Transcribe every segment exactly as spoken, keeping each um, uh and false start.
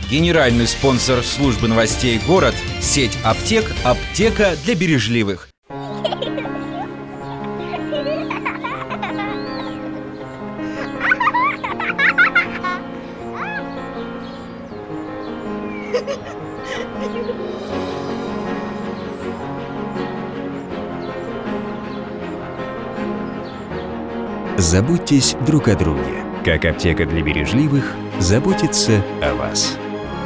Генеральный спонсор службы новостей «Город» – сеть аптек «Аптека для бережливых». Заботьтесь друг о друге, как аптека для бережливых заботится о вас.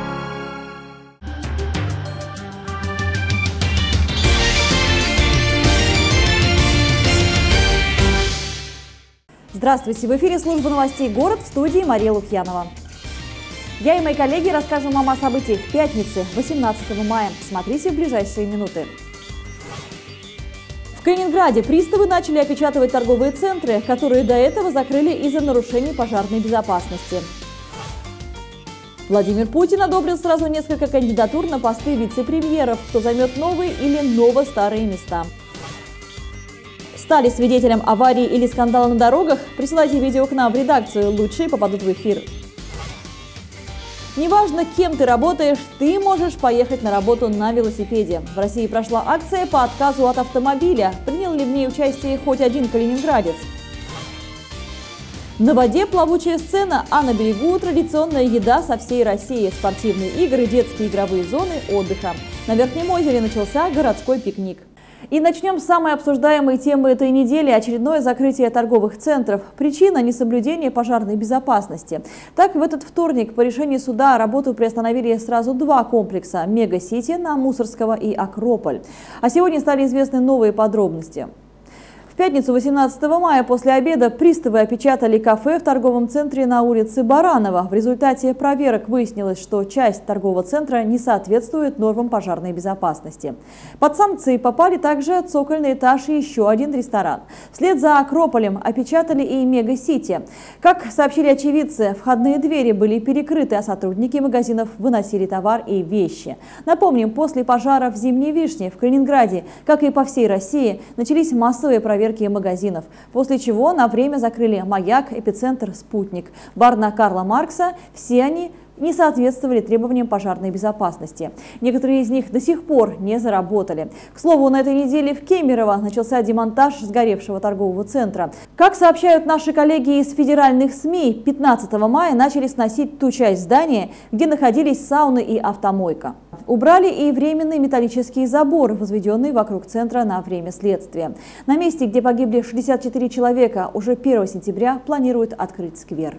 Здравствуйте! В эфире служба новостей «Город», в студии Мария Лукьянова. Я и мои коллеги расскажем вам о событиях пятницы, восемнадцатого мая. Смотрите в ближайшие минуты. В Калининграде приставы начали опечатывать торговые центры, которые до этого закрыли из-за нарушений пожарной безопасности. Владимир Путин одобрил сразу несколько кандидатур на посты вице-премьеров, кто займет новые или ново-старые места. Стали свидетелем аварии или скандала на дорогах? Присылайте видео к нам в редакцию, лучшие попадут в эфир. Неважно, кем ты работаешь, ты можешь поехать на работу на велосипеде. В России прошла акция по отказу от автомобиля. Принял ли в ней участие хоть один калининградец? На воде плавучая сцена, а на берегу традиционная еда со всей России, спортивные игры, детские игровые зоны отдыха. На Верхнем озере начался городской пикник. И начнем с самой обсуждаемой темы этой недели – очередное закрытие торговых центров. Причина – несоблюдение пожарной безопасности. Так, в этот вторник по решению суда работу приостановили сразу два комплекса – Мега-Сити на Мусорского и Акрополь. А сегодня стали известны новые подробности. В пятницу восемнадцатого мая после обеда приставы опечатали кафе в торговом центре на улице Баранова. В результате проверок выяснилось, что часть торгового центра не соответствует нормам пожарной безопасности. Под санкции попали также цокольный этаж и еще один ресторан. Вслед за Акрополем опечатали и Мега-Сити. Как сообщили очевидцы, входные двери были перекрыты, а сотрудники магазинов выносили товар и вещи. Напомним, после пожара в Зимней Вишне в Калининграде, как и по всей России, начались массовые проверки магазинов, после чего на время закрыли «Маяк», «Эпицентр», «Спутник», бар на Карла Маркса. Все они не соответствовали требованиям пожарной безопасности. Некоторые из них до сих пор не заработали. К слову, на этой неделе в Кемерово начался демонтаж сгоревшего торгового центра. Как сообщают наши коллеги из федеральных СМИ, пятнадцатого мая начали сносить ту часть здания, где находились сауны и автомойка. Убрали и временный металлический забор, возведенный вокруг центра на время следствия. На месте, где погибли шестьдесят четыре человека, уже первого сентября планируют открыть сквер.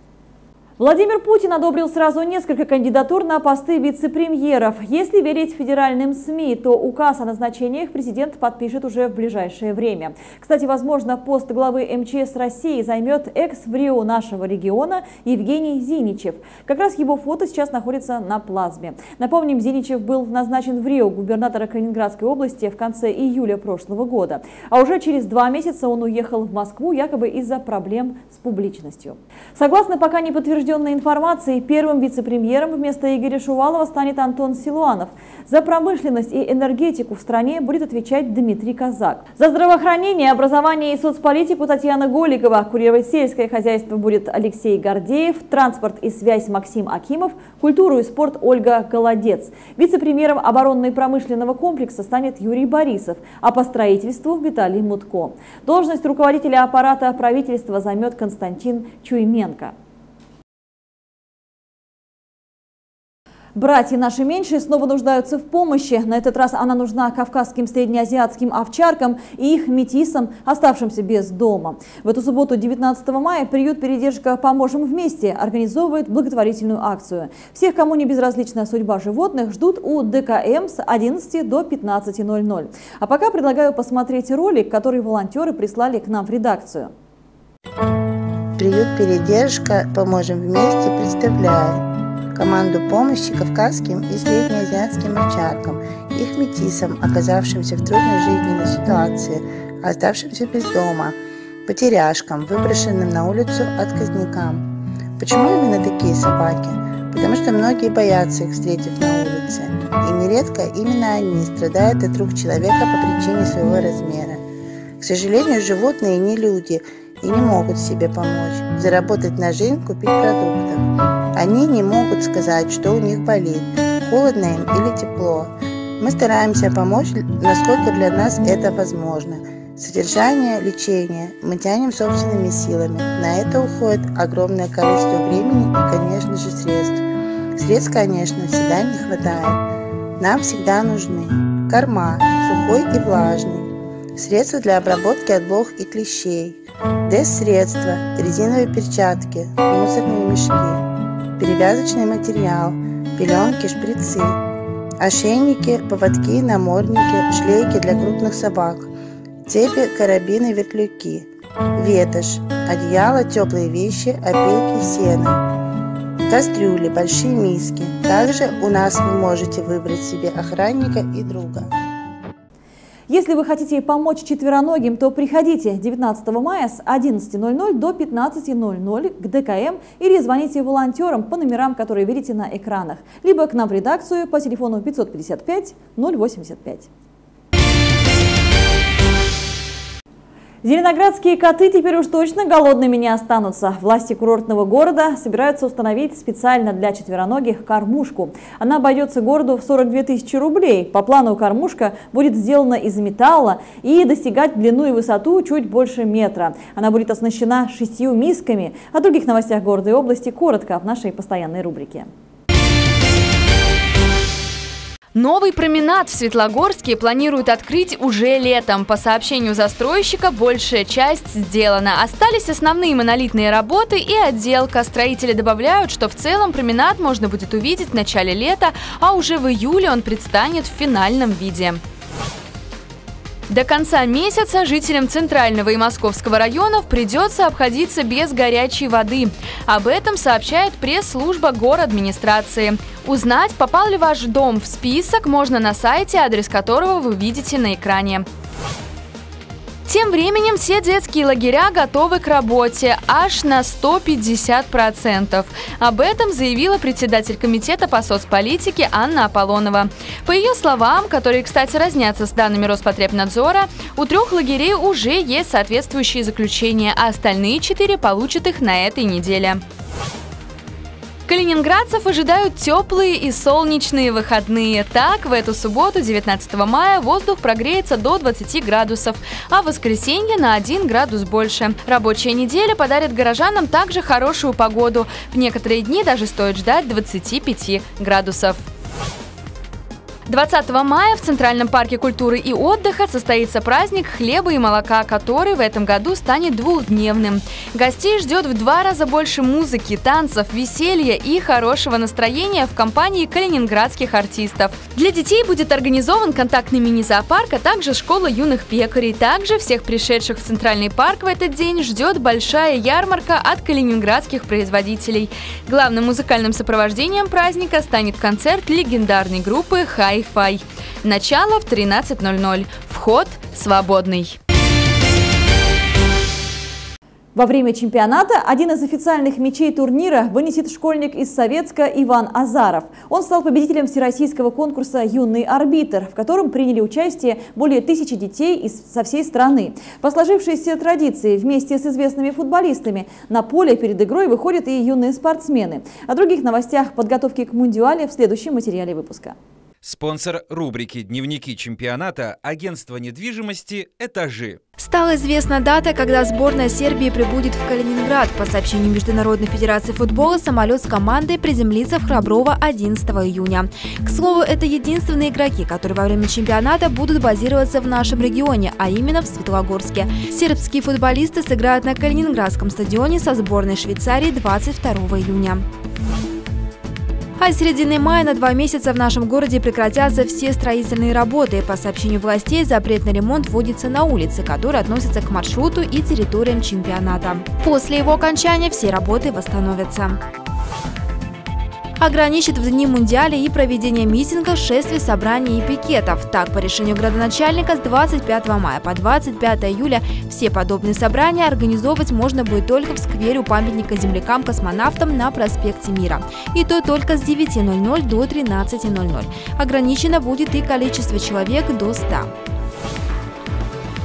Владимир Путин одобрил сразу несколько кандидатур на посты вице-премьеров. Если верить федеральным СМИ, то указ о назначениях президент подпишет уже в ближайшее время. Кстати, возможно, пост главы эм че эс России займет экс-врио нашего региона Евгений Зиничев. Как раз его фото сейчас находится на плазме. Напомним, Зиничев был назначен в рио губернатора Калининградской области в конце июля прошлого года. А уже через два месяца он уехал в Москву якобы из-за проблем с публичностью. Согласно пока не подтвержденной информации, первым вице-премьером вместо Игоря Шувалова станет Антон Силуанов. За промышленность и энергетику в стране будет отвечать Дмитрий Казак. За здравоохранение, образование и соцполитику Татьяна Голикова. Курировать сельское хозяйство будет Алексей Гордеев, транспорт и связь Максим Акимов, культуру и спорт Ольга Голодец. Вице-премьером оборонно-промышленного комплекса станет Юрий Борисов, а по строительству Виталий Мутко. Должность руководителя аппарата правительства займет Константин Чуйменко. Братья наши меньшие снова нуждаются в помощи. На этот раз она нужна кавказским среднеазиатским овчаркам и их метисам, оставшимся без дома. В эту субботу, девятнадцатого мая, приют «Передержка. Поможем вместе» организовывает благотворительную акцию. Всех, кому не безразлична судьба животных, ждут у дэ ка эм с одиннадцати до пятнадцати ноль-ноль. А пока предлагаю посмотреть ролик, который волонтеры прислали к нам в редакцию. Приют «Передержка. Поможем вместе» представляет команду помощи кавказским и среднеазиатским овчаркам, их метисам, оказавшимся в трудной жизненной ситуации, оставшимся без дома, потеряшкам, выброшенным на улицу отказникам. Почему именно такие собаки? Потому что многие боятся их, встретив на улице, и нередко именно они страдают от рук человека по причине своего размера. К сожалению, животные не люди, и не могут себе помочь, заработать на жизнь, купить продуктов. Они не могут сказать, что у них болит, холодно им или тепло. Мы стараемся помочь, насколько для нас это возможно. Содержание, лечение мы тянем собственными силами. На это уходит огромное количество времени и, конечно же, средств. Средств, конечно, всегда не хватает. Нам всегда нужны корма, сухой и влажный, средства для обработки от блох и клещей, дезсредства, резиновые перчатки, мусорные мешки, перевязочный материал, пеленки, шприцы, ошейники, поводки, намордники, шлейки для крупных собак, цепи, карабины, вертлюги, ветошь, одеяло, теплые вещи, опилки, сено, кастрюли, большие миски. Также у нас вы можете выбрать себе охранника и друга. Если вы хотите помочь четвероногим, то приходите девятнадцатого мая с одиннадцати ноль-ноль до пятнадцати ноль-ноль к Дэ Ка Эм или звоните волонтерам по номерам, которые видите на экранах, либо к нам в редакцию по телефону пятьсот пятьдесят пять ноль восемьдесят пять. Зеленоградские коты теперь уж точно голодными не останутся. Власти курортного города собираются установить специально для четвероногих кормушку. Она обойдется городу в сорок две тысячи рублей. По плану кормушка будет сделана из металла и достигать длину и высоту чуть больше метра. Она будет оснащена шестью мисками. О других новостях города и области коротко в нашей постоянной рубрике. Новый променад в Светлогорске планируют открыть уже летом. По сообщению застройщика, большая часть сделана. Остались основные монолитные работы и отделка. Строители добавляют, что в целом променад можно будет увидеть в начале лета, а уже в июле он предстанет в финальном виде. До конца месяца жителям Центрального и Московского районов придется обходиться без горячей воды. Об этом сообщает пресс-служба городадминистрации. Узнать, попал ли ваш дом в список, можно на сайте, адрес которого вы видите на экране. Тем временем все детские лагеря готовы к работе аж на сто пятьдесят процентов. Об этом заявила председатель комитета по соцполитике Анна Аполлонова. По ее словам, которые, кстати, разнятся с данными Роспотребнадзора, у трех лагерей уже есть соответствующие заключения, а остальные четыре получат их на этой неделе. Калининградцев ожидают теплые и солнечные выходные. Так, в эту субботу, девятнадцатого мая, воздух прогреется до двадцати градусов, а в воскресенье на один градус больше. Рабочая неделя подарит горожанам также хорошую погоду. В некоторые дни даже стоит ждать двадцати пяти градусов. двадцатого мая в Центральном парке культуры и отдыха состоится праздник хлеба и молока, который в этом году станет двухдневным. Гостей ждет в два раза больше музыки, танцев, веселья и хорошего настроения в компании калининградских артистов. Для детей будет организован контактный мини-зоопарк, а также школа юных пекарей. Также всех пришедших в Центральный парк в этот день ждет большая ярмарка от калининградских производителей. Главным музыкальным сопровождением праздника станет концерт легендарной группы «Хай-Фай». Начало в тринадцать ноль-ноль. Вход свободный. Во время чемпионата один из официальных мячей турнира вынесет школьник из Советска Иван Азаров. Он стал победителем всероссийского конкурса «Юный арбитр», в котором приняли участие более тысячи детей из, со всей страны. По сложившейся традиции, вместе с известными футболистами на поле перед игрой выходят и юные спортсмены. О других новостях подготовки к Мундиале в следующем материале выпуска. Спонсор рубрики «Дневники чемпионата» – агентство недвижимости «Этажи». Стала известна дата, когда сборная Сербии прибудет в Калининград. По сообщению Международной федерации футбола, самолет с командой приземлится в Храброво одиннадцатого июня. К слову, это единственные игроки, которые во время чемпионата будут базироваться в нашем регионе, а именно в Светлогорске. Сербские футболисты сыграют на Калининградском стадионе со сборной Швейцарии двадцать второго июня. А с середины мая на два месяца в нашем городе прекратятся все строительные работы. По сообщению властей, запрет на ремонт вводится на улицы, которые относятся к маршруту и территориям чемпионата. После его окончания все работы восстановятся. Ограничит в дни Мундиаля и проведение митинга, шествий, собраний и пикетов. Так, по решению градоначальника, с двадцать пятого мая по двадцать пятое июля все подобные собрания организовывать можно будет только в сквере у памятника землякам-космонавтам на проспекте Мира. И то только с девяти ноль-ноль до тринадцати ноль-ноль. Ограничено будет и количество человек до ста.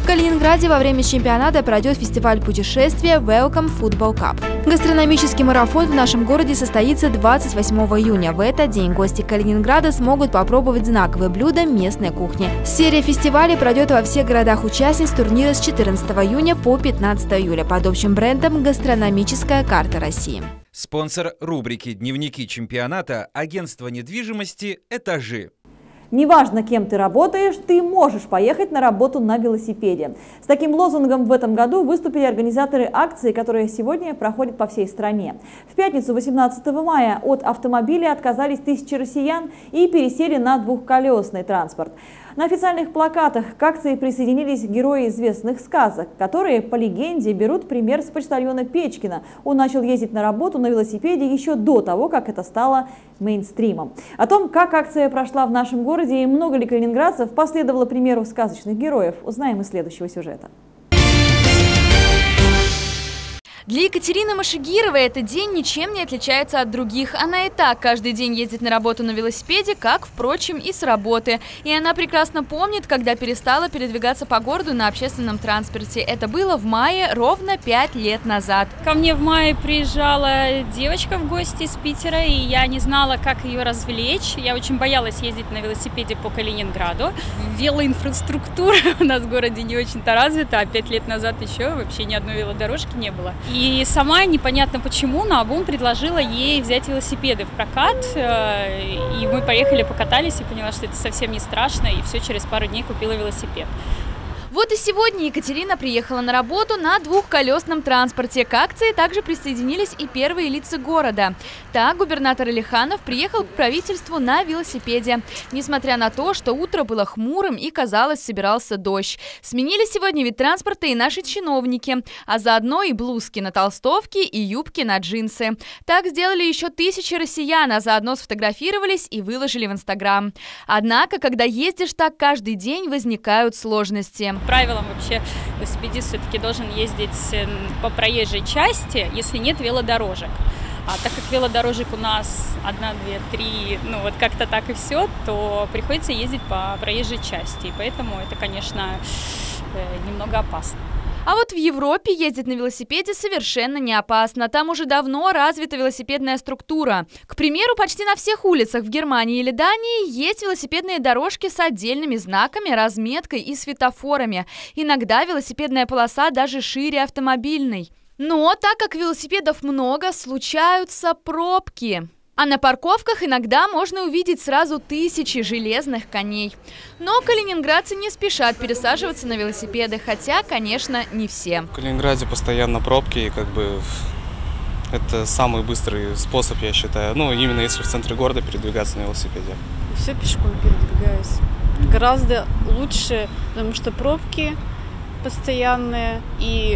В Калининграде во время чемпионата пройдет фестиваль путешествия Welcome Football Cup. Гастрономический марафон в нашем городе состоится двадцать восьмого июня. В этот день гости Калининграда смогут попробовать знаковые блюда местной кухни. Серия фестивалей пройдет во всех городах-участниц турнира с четырнадцатого июня по пятнадцатое июля под общим брендом «Гастрономическая карта России». Спонсор рубрики «Дневники чемпионата» – агентство недвижимости «Этажи». Неважно, кем ты работаешь, ты можешь поехать на работу на велосипеде. С таким лозунгом в этом году выступили организаторы акции, которая сегодня проходит по всей стране. В пятницу, восемнадцатого мая, от автомобиля отказались тысячи россиян и пересели на двухколесный транспорт. На официальных плакатах к акции присоединились герои известных сказок, которые, по легенде, берут пример с почтальона Печкина. Он начал ездить на работу на велосипеде еще до того, как это стало мейнстримом. О том, как акция прошла в нашем городе и много ли калининградцев последовало примеру сказочных героев, узнаем из следующего сюжета. Для Екатерины Машигировой этот день ничем не отличается от других. Она и так каждый день ездит на работу на велосипеде, как, впрочем, и с работы. И она прекрасно помнит, когда перестала передвигаться по городу на общественном транспорте. Это было в мае, ровно пять лет назад. Ко мне в мае приезжала девочка в гости из Питера, и я не знала, как ее развлечь. Я очень боялась ездить на велосипеде по Калининграду. Велоинфраструктура у нас в городе не очень-то развита, а пять лет назад еще вообще ни одной велодорожки не было. И сама непонятно почему наобум предложила ей взять велосипеды в прокат. И мы поехали, покатались и поняла, что это совсем не страшно. И все, через пару дней купила велосипед. Вот и сегодня Екатерина приехала на работу на двухколесном транспорте. К акции также присоединились и первые лица города. Так, губернатор Алиханов приехал к правительству на велосипеде. Несмотря на то, что утро было хмурым и, казалось, собирался дождь. Сменили сегодня вид транспорта и наши чиновники, а заодно и блузки на толстовки и юбки на джинсы. Так сделали еще тысячи россиян, а заодно сфотографировались и выложили в Инстаграм. Однако, когда ездишь так каждый день, возникают сложности. Правилам вообще велосипедист все-таки должен ездить по проезжей части, если нет велодорожек. А так как велодорожек у нас одна, две, три, ну вот как-то так и все, то приходится ездить по проезжей части. И поэтому это, конечно, немного опасно. А вот в Европе ездить на велосипеде совершенно не опасно. Там уже давно развита велосипедная структура. К примеру, почти на всех улицах в Германии или Дании есть велосипедные дорожки с отдельными знаками, разметкой и светофорами. Иногда велосипедная полоса даже шире автомобильной. Но так как велосипедов много, случаются пробки. А на парковках иногда можно увидеть сразу тысячи железных коней. Но калининградцы не спешат пересаживаться на велосипеды, хотя, конечно, не все. В Калининграде постоянно пробки, и как бы это самый быстрый способ, я считаю. Ну, именно если в центре города передвигаться на велосипеде. Все пешком передвигаюсь. Гораздо лучше, потому что пробки постоянные, и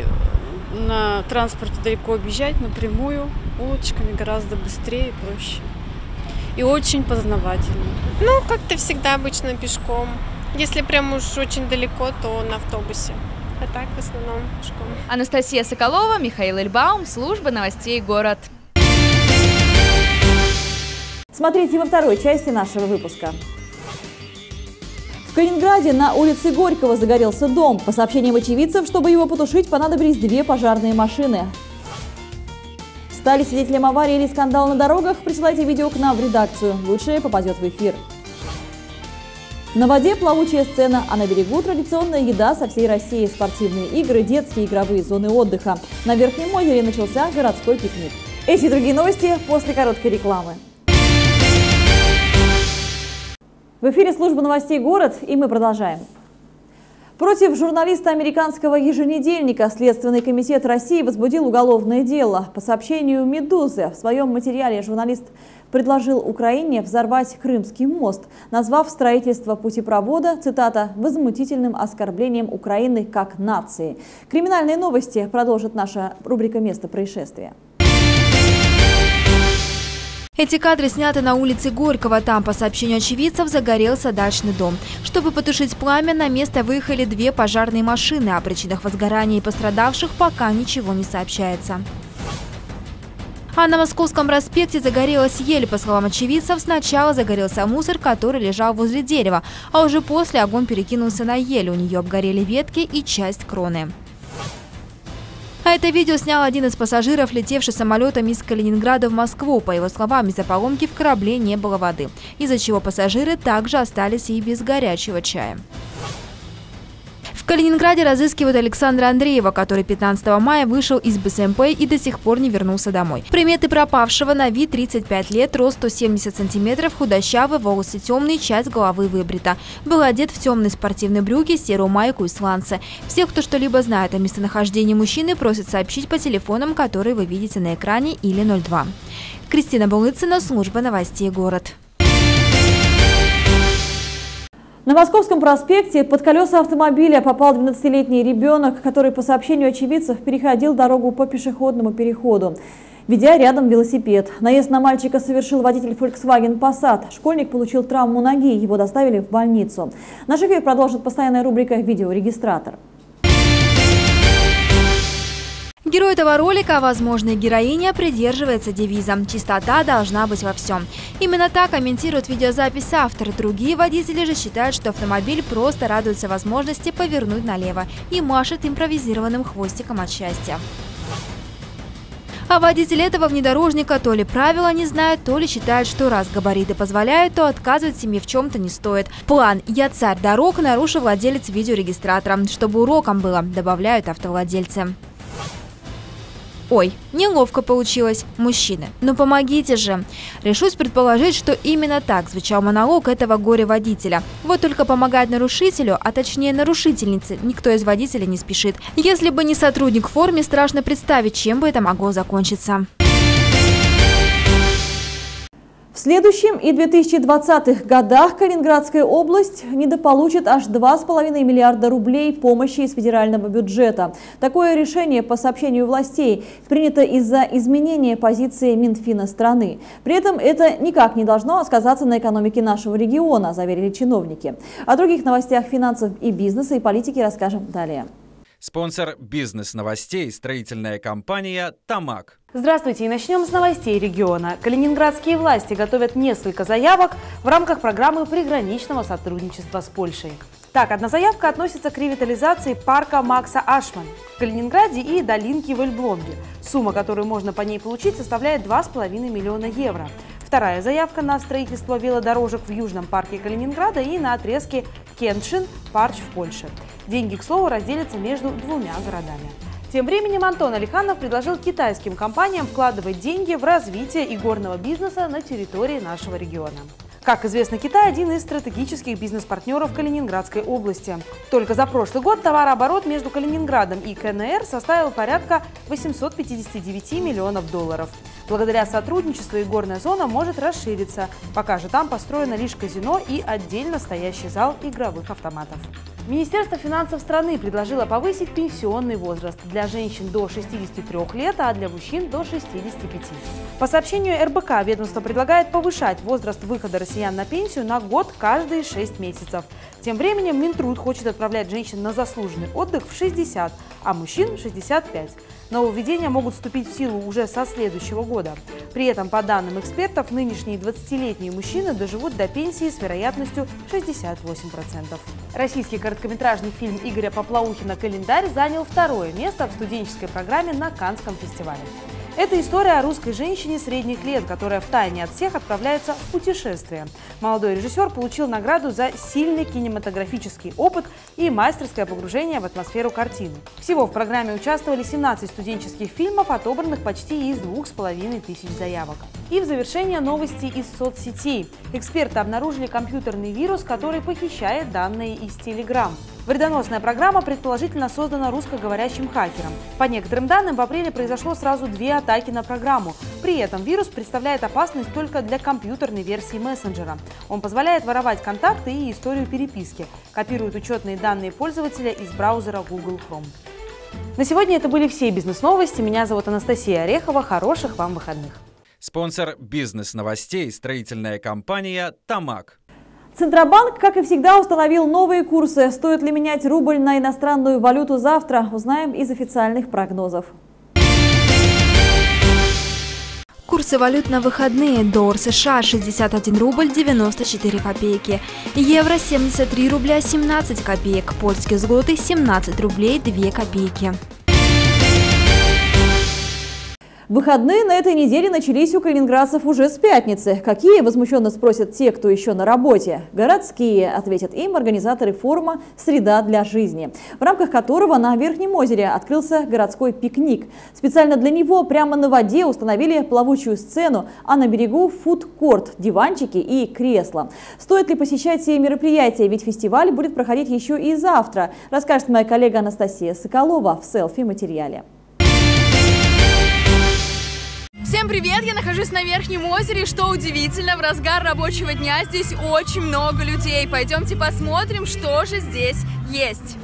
на транспорте далеко объезжать, напрямую, улочками гораздо быстрее и проще. И очень познавательно. Ну, как-то всегда обычно пешком. Если прям уж очень далеко, то на автобусе. А так в основном пешком. Анастасия Соколова, Михаил Эльбаум, служба новостей «Город». Смотрите во второй части нашего выпуска. В Калининграде на улице Горького загорелся дом. По сообщениям очевидцев, чтобы его потушить, понадобились две пожарные машины. Стали свидетелем аварии или скандала на дорогах? Присылайте видео к нам в редакцию. Лучшее попадет в эфир. На воде плавучая сцена, а на берегу традиционная еда со всей России, спортивные игры, детские игровые зоны отдыха. На Верхнем озере начался городской пикник. Эти и другие новости после короткой рекламы. В эфире служба новостей «Город», и мы продолжаем. Против журналиста американского еженедельника Следственный комитет России возбудил уголовное дело. По сообщению «Медузы» в своем материале журналист предложил Украине взорвать Крымский мост, назвав строительство путепровода, цитата, «возмутительным оскорблением Украины как нации». Криминальные новости продолжит наша рубрика «Место происшествия». Эти кадры сняты на улице Горького. Там, по сообщению очевидцев, загорелся дачный дом. Чтобы потушить пламя, на место выехали две пожарные машины. О причинах возгорания и пострадавших пока ничего не сообщается. А на Московском проспекте загорелась ель. По словам очевидцев, сначала загорелся мусор, который лежал возле дерева, а уже после огонь перекинулся на ель. У нее обгорели ветки и часть кроны. А это видео снял один из пассажиров, летевший самолетом из Калининграда в Москву. По его словам, из-за поломки в корабле не было воды, из-за чего пассажиры также остались и без горячего чая. В Калининграде разыскивают Александра Андреева, который пятнадцатого мая вышел из Бэ Эс Эм Пэ и до сих пор не вернулся домой. Приметы пропавшего: на вид тридцать пять лет, рост сто семьдесят сантиметров, худощавый, волосы темные, часть головы выбрита. Был одет в темные спортивные брюки, серую майку и сланцы. Всех, кто что-либо знает о местонахождении мужчины, просят сообщить по телефонам, которые вы видите на экране, или ноль два. Кристина Булыцына, служба новостей «Город». На Московском проспекте под колеса автомобиля попал двенадцатилетний ребенок, который, по сообщению очевидцев, переходил дорогу по пешеходному переходу, ведя рядом велосипед. Наезд на мальчика совершил водитель Volkswagen Passat. Школьник получил травму ноги, его доставили в больницу. Наш эфир продолжит постоянная рубрика «Видеорегистратор». Герой этого ролика, а возможно и героиня, придерживается девиза «Чистота должна быть во всем». Именно так комментирует видеозапись автор. Другие водители же считают, что автомобиль просто радуется возможности повернуть налево и машет импровизированным хвостиком от счастья. А водитель этого внедорожника то ли правила не знает, то ли считает, что раз габариты позволяют, то отказывать себе в чем-то не стоит. План «Я царь дорог» нарушил владелец видеорегистратора. Чтобы уроком было, добавляют автовладельцы. Ой, неловко получилось, мужчины. Ну помогите же. Решусь предположить, что именно так звучал монолог этого горе-водителя. Вот только помогать нарушителю, а точнее нарушительнице, никто из водителей не спешит. Если бы не сотрудник в форме, страшно представить, чем бы это могло закончиться. В следующем и две тысячи двадцатых годах Калининградская область недополучит аж два с половиной миллиарда рублей помощи из федерального бюджета. Такое решение, по сообщению властей, принято из-за изменения позиции Минфина страны. При этом это никак не должно сказаться на экономике нашего региона, заверили чиновники. О других новостях финансов и бизнеса и политики расскажем далее. Спонсор бизнес-новостей – строительная компания «Тамак». Здравствуйте, и начнем с новостей региона. Калининградские власти готовят несколько заявок в рамках программы приграничного сотрудничества с Польшей. Так, одна заявка относится к ревитализации парка Макса Ашман в Калининграде и долинки в Эльблонге. Сумма, которую можно по ней получить, составляет два с половиной миллиона евро. Вторая заявка на строительство велодорожек в Южном парке Калининграда и на отрезке Кеншин-Парч в Польше. Деньги, к слову, разделятся между двумя городами. Тем временем Антон Алиханов предложил китайским компаниям вкладывать деньги в развитие игорного бизнеса на территории нашего региона. Как известно, Китай – один из стратегических бизнес-партнеров Калининградской области. Только за прошлый год товарооборот между Калининградом и ка эн эр составил порядка восьмисот пятидесяти девяти миллионов долларов. Благодаря сотрудничеству игорная зона может расшириться, пока же там построено лишь казино и отдельно стоящий зал игровых автоматов. Министерство финансов страны предложило повысить пенсионный возраст для женщин до шестидесяти трёх лет, а для мужчин до шестидесяти пяти. По сообщению эр бэ ка, ведомство предлагает повышать возраст выхода россиян на пенсию на год каждые шесть месяцев. Тем временем Минтруд хочет отправлять женщин на заслуженный отдых в шестьдесят, а мужчин в шестьдесят пять. Нововведения могут вступить в силу уже со следующего года. При этом, по данным экспертов, нынешние двадцатилетние мужчины доживут до пенсии с вероятностью шестьдесят восемь процентов. Российский короткометражный фильм Игоря Поплаухина «Календарь» занял второе место в студенческой программе на Каннском фестивале. Это история о русской женщине средних лет, которая втайне от всех отправляется в путешествие. Молодой режиссер получил награду за сильный кинематографический опыт и мастерское погружение в атмосферу картины. Всего в программе участвовали семнадцать студенческих фильмов, отобранных почти из двух с половиной тысяч заявок. И в завершение новости из соцсетей. Эксперты обнаружили компьютерный вирус, который похищает данные из Telegram. Вредоносная программа предположительно создана русскоговорящим хакером. По некоторым данным, в апреле произошло сразу две атаки на программу. При этом вирус представляет опасность только для компьютерной версии мессенджера. Он позволяет воровать контакты и историю переписки, копирует учетные данные пользователя из браузера Google Chrome. На сегодня это были все бизнес-новости. Меня зовут Анастасия Орехова. Хороших вам выходных. Спонсор бизнес-новостей – строительная компания «Тамак». Центробанк, как и всегда, установил новые курсы. Стоит ли менять рубль на иностранную валюту завтра, узнаем из официальных прогнозов. Курсы валют на выходные. Доллар США шестьдесят один рубль девяносто четыре копейки. Евро семьдесят три рубля семнадцать копеек. Польский злотый семнадцать рублей две копейки. Выходные на этой неделе начались у калининградцев уже с пятницы. Какие, возмущенно спросят те, кто еще на работе? Городские, ответят им организаторы форума «Среда для жизни», в рамках которого на Верхнем озере открылся городской пикник. Специально для него прямо на воде установили плавучую сцену, а на берегу фудкорт, диванчики и кресла. Стоит ли посещать все мероприятия, ведь фестиваль будет проходить еще и завтра, расскажет моя коллега Анастасия Соколова в селфи-материале. Всем привет! Я нахожусь на Верхнем озере. Что удивительно, в разгар рабочего дня здесь очень много людей. Пойдемте посмотрим, что же здесь есть.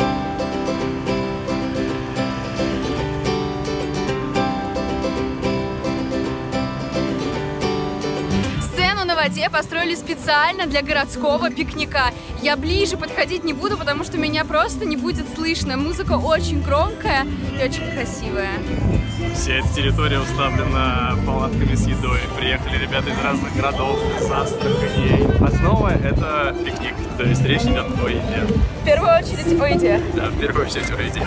Сцену на воде построили специально для городского пикника. Я ближе подходить не буду, потому что меня просто не будет слышно. Музыка очень громкая и очень красивая. Вся эта территория уставлена палатками с едой. Приехали ребята из разных городов, из Астрахани. Основа — это пикник, то есть речь идет о еде. В первую очередь о еде. Да, в первую очередь о еде.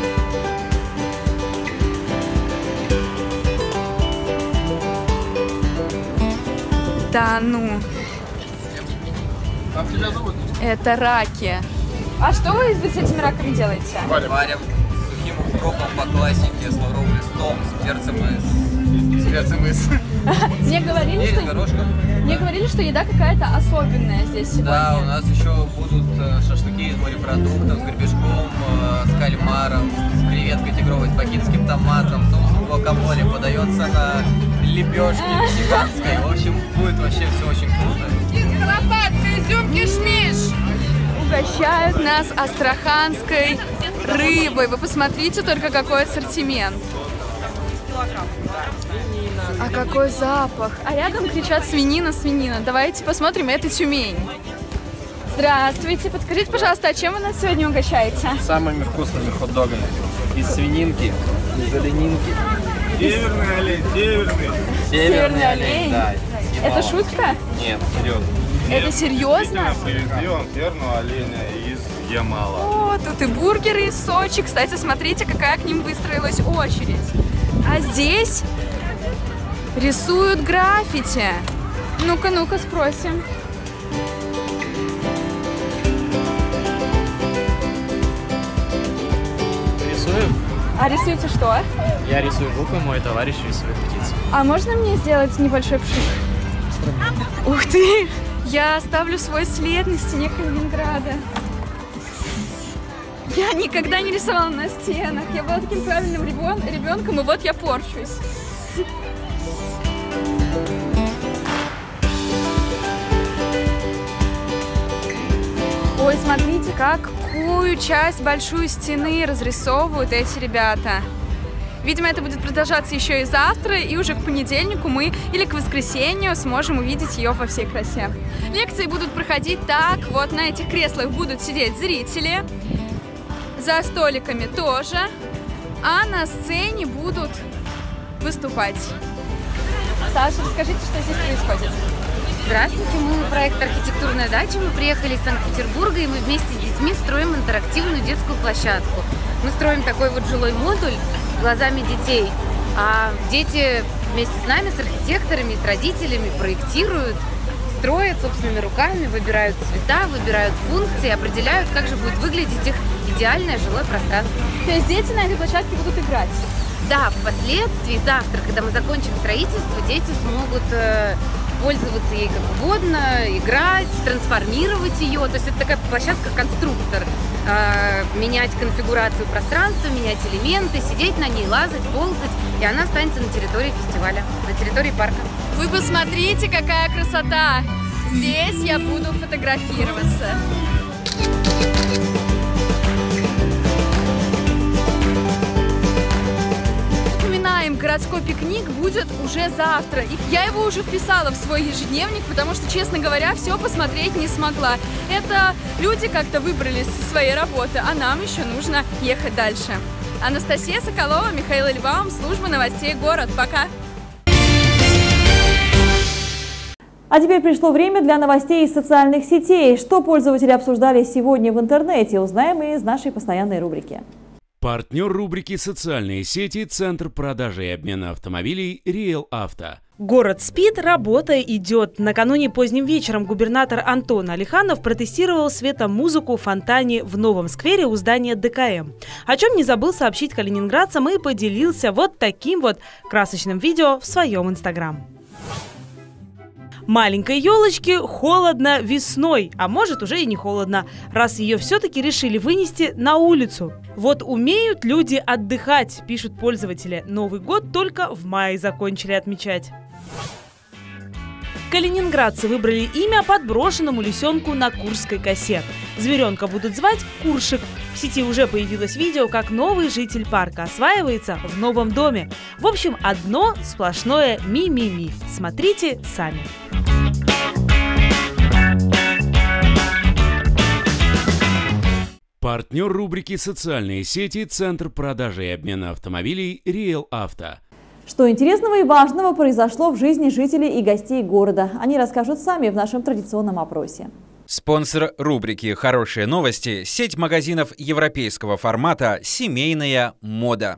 Да ну. Как тебя зовут? Это раки. А что вы с этими раками делаете? Варим. Варим сухим укропом по классике, с лавровым листом, с перцем и с, с перцем и с... Мне говорили, что... горошком. Мне говорили, что еда какая-то особенная здесь сегодня. Да, у нас еще будут шашлыки из морепродуктов, с гребешком, с кальмаром, с креветкой тигровой, с бакинским томатом, соусом гуакамоле, подается на лепешке гигантской. В общем, будет вообще все очень круто. Лопатка, изюм, кишмиш! Угощают нас астраханской рыбой. Вы посмотрите только, какой ассортимент. А какой запах! А рядом кричат свинина, свинина. Давайте посмотрим, это Тюмень. Здравствуйте, подскажите, пожалуйста, а чем вы нас сегодня угощаете? Самыми вкусными хот-догами. Из свининки, из оленинки. Северный олень, северный. Северный олень? Да. Это шутка? Нет, серьезно. Это серьезно? Привезем северного оленя из Ямала. О, тут и бургеры из Сочи. Кстати, смотрите, какая к ним выстроилась очередь. А здесь рисуют граффити. Ну-ка, ну-ка, спросим. Рисуем? А рисуете что? Я рисую буквы, мой товарищ рисует птицу. А можно мне сделать небольшой пшик? Ух ты! Я оставлю свой след на стене Калининграда. Я никогда не рисовала на стенах. Я была таким правильным ребенком, и вот я порчусь. Ой, смотрите, какую часть большой стены разрисовывают эти ребята. Видимо, это будет продолжаться еще и завтра, и уже к понедельнику мы или к воскресенью сможем увидеть ее во всей красе. Лекции будут проходить так, вот на этих креслах будут сидеть зрители, за столиками тоже, а на сцене будут выступать. Саша, расскажите, что здесь происходит. Здравствуйте, мы проект «Архитектурная дача». Мы приехали из Санкт-Петербурга, и мы вместе с детьми строим интерактивную детскую площадку. Мы строим такой вот жилой модуль глазами детей, а дети вместе с нами, с архитекторами, с родителями проектируют, строят собственными руками, выбирают цвета, выбирают функции, определяют, как же будет выглядеть их идеальное жилое пространство. То есть дети на этой площадке будут играть? Да, впоследствии, завтра, когда мы закончим строительство, дети смогут э, пользоваться ей как угодно, играть, трансформировать ее. То есть это такая площадка-конструктор. Э, менять конфигурацию пространства, менять элементы, сидеть на ней, лазать, ползать. И она останется на территории фестиваля, на территории парка. Вы посмотрите, какая красота! Здесь я буду фотографироваться. Напоминаем, городской пикник будет уже завтра. И я его уже вписала в свой ежедневник, потому что, честно говоря, все посмотреть не смогла. Это люди как-то выбрались со своей работы, а нам еще нужно ехать дальше. Анастасия Соколова, Михаил Эльбаум, служба новостей «Город». Пока! А теперь пришло время для новостей из социальных сетей. Что пользователи обсуждали сегодня в интернете, узнаем из нашей постоянной рубрики. Партнер рубрики «Социальные сети» – Центр продажи и обмена автомобилей «Риэл Авто». Город спит, работа идет. Накануне поздним вечером губернатор Антон Алиханов протестировал светомузыку в фонтане в новом сквере у здания Дэ Ка Эм. О чем не забыл сообщить калининградцам и поделился вот таким вот красочным видео в своем инстаграм. Маленькой елочке холодно весной, а может уже и не холодно, раз ее все-таки решили вынести на улицу. Вот умеют люди отдыхать, пишут пользователи. Новый год только в мае закончили отмечать. Калининградцы выбрали имя подброшенному лисенку на Курской косе. Зверенка будут звать Куршик. В сети уже появилось видео, как новый житель парка осваивается в новом доме. В общем, одно сплошное ми-ми-ми. Смотрите сами. Партнер рубрики «Социальные сети» – Центр продажи и обмена автомобилей «Риэл Авто». Что интересного и важного произошло в жизни жителей и гостей города, они расскажут сами в нашем традиционном опросе. Спонсор рубрики «Хорошие новости» – сеть магазинов европейского формата «Семейная мода».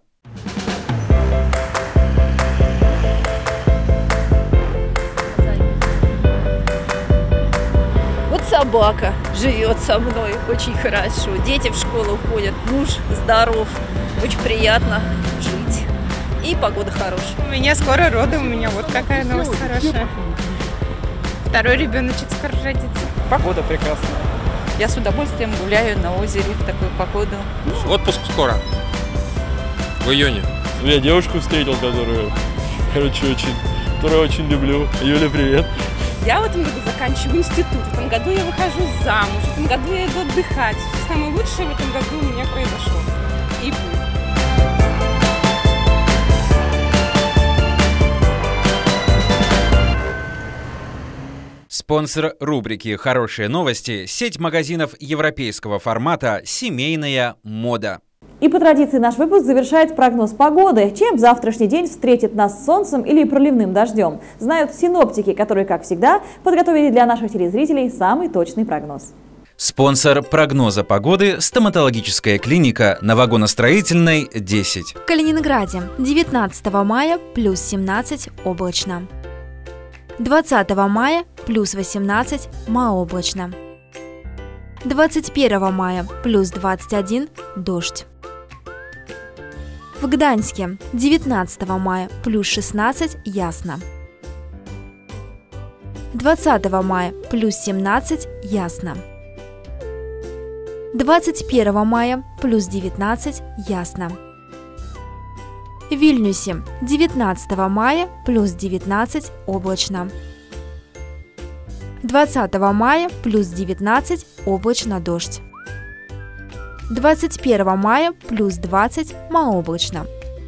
Вот собака живет со мной очень хорошо, дети в школу ходят, муж здоров, очень приятно жить. И погода хорошая. У меня скоро роды, у меня вот какая новость хорошая. Второй ребеночек скоро родится. Погода прекрасная. Я с удовольствием гуляю на озере в такую погоду. Отпуск скоро. В июне. Я девушку встретил, которую, короче, очень, которую очень люблю. Юля, привет. Я в этом году заканчиваю институт, в этом году я выхожу замуж, в этом году я иду отдыхать. Самое лучшее в этом году у меня произошло. И будет. Спонсор рубрики «Хорошие новости» – сеть магазинов европейского формата «Семейная мода». И по традиции наш выпуск завершает прогноз погоды. Чем завтрашний день встретит нас солнцем или проливным дождем, знают синоптики, которые, как всегда, подготовили для наших телезрителей самый точный прогноз. Спонсор прогноза погоды – стоматологическая клиника на Вагоностроительной, десять. В Калининграде девятнадцатого мая плюс семнадцать облачно. двадцатого мая плюс восемнадцать малооблачно. двадцать первого мая плюс двадцать один дождь. В Гданьске девятнадцатого мая плюс шестнадцать ясно. двадцатого мая плюс семнадцать ясно. двадцать первого мая плюс девятнадцать ясно. В Вильнюсе девятнадцатого мая плюс девятнадцать облачно. двадцатого мая плюс девятнадцать облачно дождь. двадцать первого мая плюс двадцать малооблачно.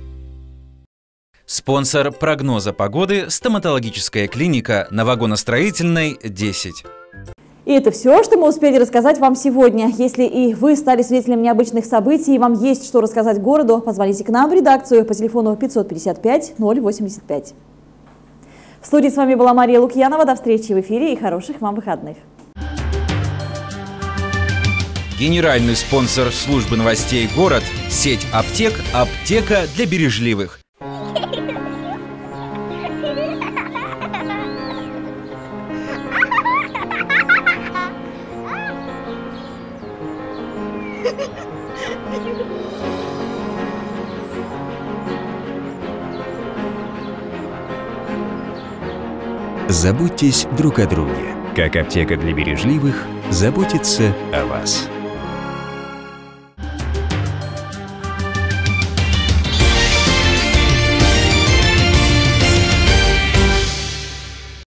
Спонсор прогноза погоды – стоматологическая клиника на Вагоностроительной, десять. И это все, что мы успели рассказать вам сегодня. Если и вы стали свидетелем необычных событий, и вам есть что рассказать городу, позвоните к нам в редакцию по телефону пятьсот пятьдесят пять ноль восемьдесят пять. В студии с вами была Мария Лукьянова. До встречи в эфире и хороших вам выходных. Генеральный спонсор службы новостей «Город» – сеть аптек «Аптека для бережливых». Заботьтесь друг о друге. Как аптека для бережливых заботится о вас.